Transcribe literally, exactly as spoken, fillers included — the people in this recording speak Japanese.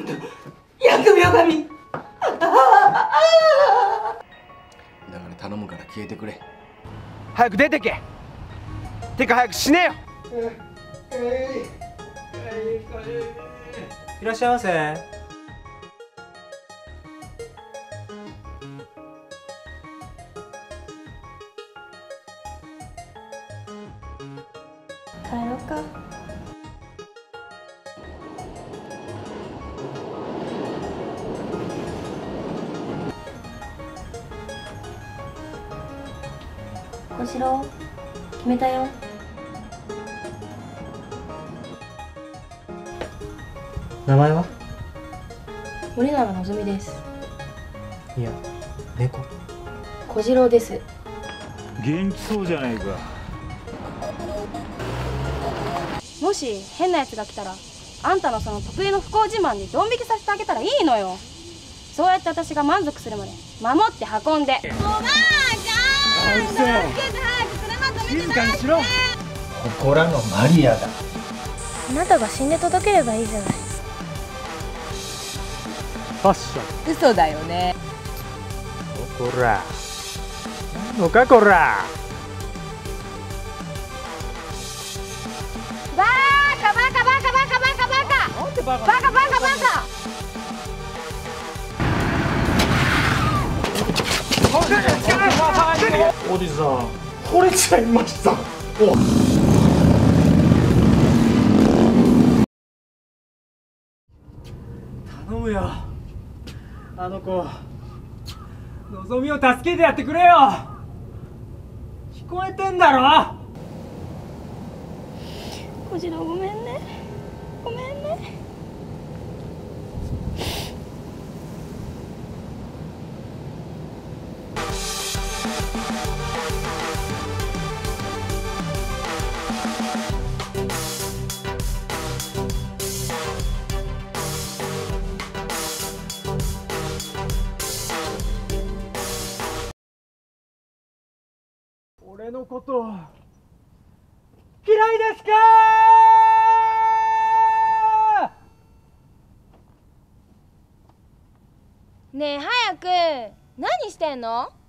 疫病神。 だから頼むから消えてくれ。 早く出てけ。てか早く死ねよ。 いらっしゃいませ。 帰ろうか。小次郎、決めたよ。 名前は？ 森永のぞみです。 いや、猫。 小次郎です。 元気そうじゃないか。 もし変なやつが来たら、あんたのその得意の不幸自慢でドン引きさせてあげたらいいのよ。そうやって私が満足するまで守って運んで。おばあちゃん、助けて、早く車止めて。静かにしろ。 ここらのマリアだ。 あなたが死んで届ければいいじゃない。 ファッション。 嘘だよね。 こら。なんのかこら。 バカバカバカバカバカバカ。なんでバカバカバカバカ。 おじさん、惚れちゃいました。頼むよ。あの子、のぞみを助けてやってくれよ。聞こえてんだろ。 小次郎、ごめんね。ごめんね。 俺のこと嫌いですか？ ねえ、早く。何してんの？